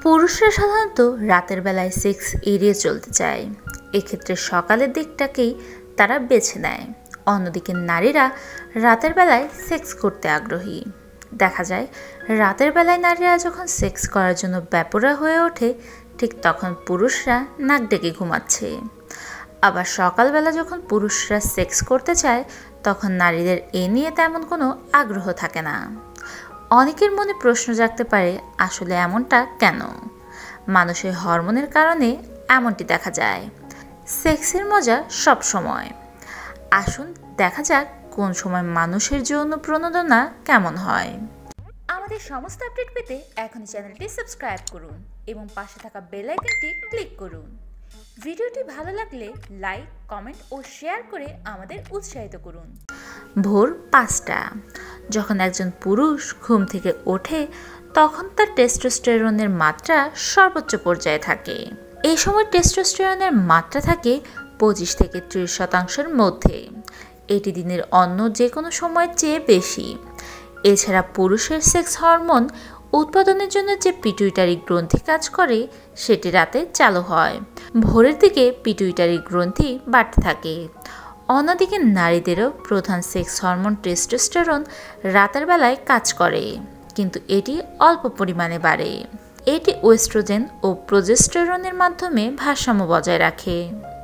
পুরুষরা সাধারণত রাতের বেলায় সেক্স এড়িয়ে চলতে চায়। এক্ষেত্রে সকালের দিকটাকেই তারা বেছে নেয়। অন্যদিকে নারীরা রাতের বেলায় সেক্স করতে আগ্রহী। দেখা যায় রাতের বেলায় নারীরা যখন সেক্স করার জন্য ব্যাপরা হয়ে ওঠে, ঠিক তখন পুরুষরা নাক ডেকে ঘুমাচ্ছে। আবার সকালবেলা যখন পুরুষরা সেক্স করতে চায়, তখন নারীদের এ নিয়ে তেমন কোনো আগ্রহ থাকে না। অনেকের মনে প্রশ্ন জাগতে পারে, আসলে এমনটা কেন? মানুষের হরমোনের কারণে এমনটি দেখা যায়। সেক্সের মজা সব সময়। আসুন দেখা যাক কোন সময় মানুষের যৌন প্রণোদনা কেমন হয়। আমাদের সমস্ত আপডেট পেতে এখনই চ্যানেলটি সাবস্ক্রাইব করুন এবং পাশে থাকা বেল আইকনটি ক্লিক করুন। ভিডিওটি ভালো লাগলে লাইক, কমেন্ট ও শেয়ার করে আমাদের উৎসাহিত করুন। ভোর 5টা। যখন একজন পুরুষ ঘুম থেকে ওঠে, তখন তার টেস্টোস্টেরনের মাত্রা সর্বোচ্চ পর্যায়ে থাকে। এই সময় টেস্টোস্টেরনের মাত্রা থাকে 25 থেকে 30% মধ্যে। এটি দিনের অন্য যে কোনো সময়ের চেয়ে বেশি। এছাড়া পুরুষের সেক্স হরমোন উৎপাদনের জন্য যে পিটুইটারি গ্রন্থি কাজ করে, সেটি রাতে চালু হয়। ভোরের দিকে পিটুইটারি গ্রন্থি বাড়তে থাকে। অন্যদিকে নারীদেরও প্রধান সেক্স হরমোন টেস্টোস্টেরন রাতের বেলায় কাজ করে, কিন্তু এটি অল্প পরিমাণে বাড়ে। এটি ওয়েস্ট্রোজেন ও প্রোজেস্টেরনের মাধ্যমে ভারসাম্য বজায় রাখে।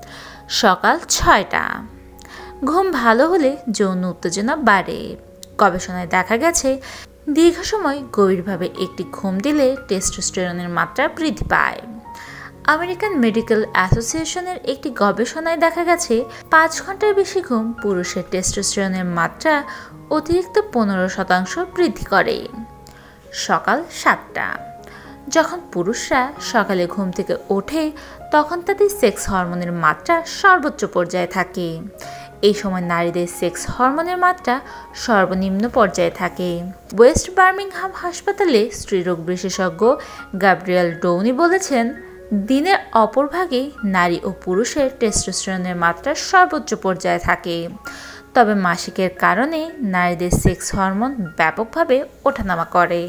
সকাল 6টা। ঘুম ভালো হলে যৌন উত্তেজনা বাড়ে। গবেষণায় দেখা গেছে, দীর্ঘ সময় গভীরভাবে একটি ঘুম দিলে টেস্টোস্টেরনের মাত্রা বৃদ্ধি পায়। আমেরিকান মেডিকেল অ্যাসোসিয়েশনের একটি গবেষণায় দেখা গেছে, 5 ঘন্টার বেশি ঘুম পুরুষের টেস্টোস্টেরনের মাত্রা অতিরিক্ত 15% বৃদ্ধি করে। সকাল 7টা। যখন পুরুষরা সকালে ঘুম থেকে ওঠে, তখন তাদের সেক্স হরমোনের মাত্রা সর্বোচ্চ পর্যায়ে থাকে। এই সময় নারীদের সেক্স হরমোনের মাত্রা সর্বনিম্ন পর্যায়ে থাকে। ওয়েস্ট বার্মিংহাম হাসপাতালে স্ত্রীরোগ বিশেষজ্ঞ গ্যাব্রিয়েল ডৌনি বলেছেন, দিনের অপরভাগে নারী ও পুরুষের টেস্টোস্টেরনের মাত্রা সর্বোচ্চ পর্যায়ে থাকে। তবে মাসিকের কারণে নারীদের সেক্স হরমোন ব্যাপকভাবে ওঠানামা করে।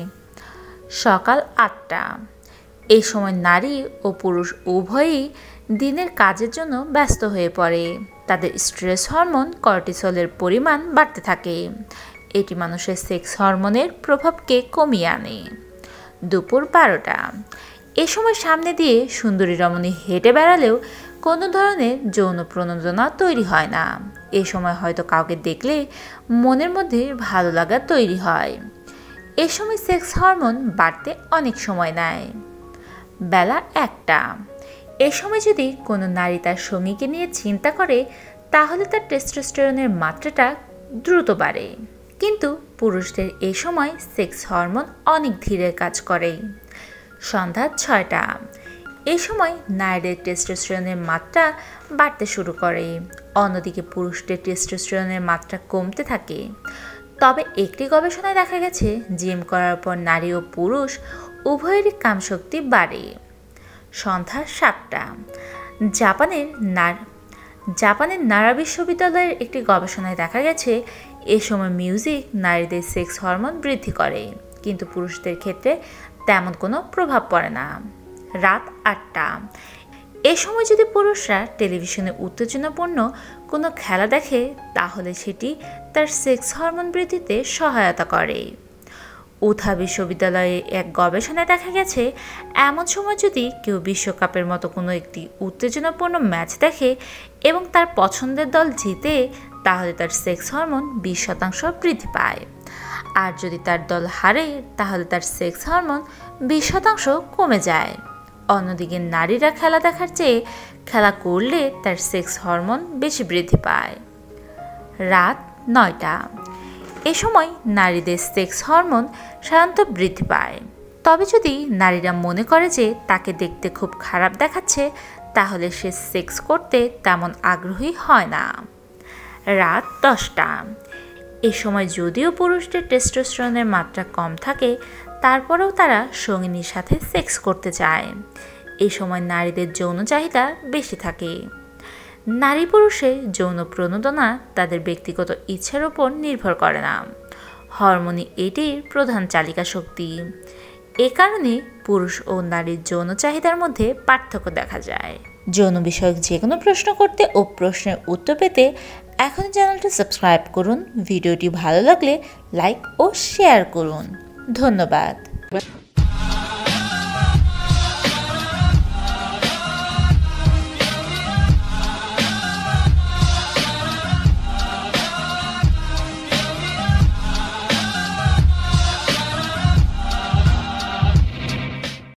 সকাল 8টা। এই সময় নারী ও পুরুষ উভয়ই দিনের কাজের জন্য ব্যস্ত হয়ে পড়ে। তাদের স্ট্রেস হরমোন কর্টিসলের পরিমাণ বাড়তে থাকে। এটি মানুষের সেক্স হরমোনের প্রভাবকে কমিয়ে আনে। দুপুর 12টা। এ সময় সামনে দিয়ে সুন্দরী রমণী হেঁটে বেড়ালেও কোনো ধরনের যৌন প্রণোদনা তৈরি হয় না। এ সময় হয়তো কাউকে দেখলে মনের মধ্যে ভালো লাগা তৈরি হয়। এ সময় সেক্স হরমোন বাড়তে অনেক সময় নেয়। বেলা 1টা। এ সময় যদি কোনো নারী তার সঙ্গীকে নিয়ে চিন্তা করে, তাহলে তার টেস্টোস্টেরনের মাত্রাটা দ্রুত বাড়ে। কিন্তু পুরুষদের এই সময় সেক্স হরমোন অনেক ধীরে কাজ করে। সন্ধ্যা 6টা। এই সময় নারীদের টেস্টোস্টেরনের মাত্রা বাড়তে শুরু করে। অন্যদিকে পুরুষদের টেস্টোস্টেরনের মাত্রা কমতে থাকে। তবে একটি গবেষণায় দেখা গেছে, জিম করার পর নারী ও পুরুষ উভয়েরই কামশক্তি বাড়ে। সন্ধ্যা 7টা। জাপানের নারা বিশ্ববিদ্যালয়ের একটি গবেষণায় দেখা গেছে, এ সময় মিউজিক নারীদের সেক্স হরমোন বৃদ্ধি করে, কিন্তু পুরুষদের ক্ষেত্রে তেমন কোনো প্রভাব পড়ে না। রাত 8টা। এ সময় যদি পুরুষরা টেলিভিশনে উত্তেজনাপূর্ণ কোনো খেলা দেখে, তাহলে সেটি তার সেক্স হরমোন বৃদ্ধিতে সহায়তা করে। উথা বিশ্ববিদ্যালয়ে এক গবেষণায় দেখা গেছে, এমন সময় যদি কেউ বিশ্বকাপের মতো কোনো একটি উত্তেজনাপূর্ণ ম্যাচ দেখে এবং তার পছন্দের দল জিতে, তাহলে তার সেক্স হরমোন 20% বৃদ্ধি পায়। আর যদি তার দল হারে, তাহলে তার সেক্স হরমোন 20% কমে যায়। অন্যদিকে নারীরা খেলা দেখার চেয়ে খেলা করলে তার সেক্স হরমোন বেশি বৃদ্ধি পায়। রাত 9টা। এ সময় নারীদের সেক্স হরমোন সাধারণত বৃদ্ধি পায়। তবে যদি নারীরা মনে করে যে তাকে দেখতে খুব খারাপ দেখাচ্ছে, তাহলে সে সেক্স করতে তেমন আগ্রহী হয় না। রাত 10টা। এ সময় যদিও পুরুষদের টেস্টোস্টেরনের মাত্রা কম থাকে, তারপরেও তারা সঙ্গিনীর সাথে সেক্স করতে চায়। এই সময় নারীদের যৌন চাহিদা বেশি থাকে। নারী পুরুষের যৌন প্রণোদনা তাদের ব্যক্তিগত ইচ্ছার উপর নির্ভর করে না। হরমোনই এটির প্রধান চালিকা শক্তি। এ কারণে পুরুষ ও নারীর যৌন চাহিদার মধ্যে পার্থক্য দেখা যায়। যৌন বিষয়ক যে কোনো প্রশ্ন করতে ও প্রশ্নের উত্তর পেতে এখনই চ্যানেলটি সাবস্ক্রাইব করুন। ভিডিওটি ভালো লাগলে লাইক ও শেয়ার করুন। ধন্যবাদ।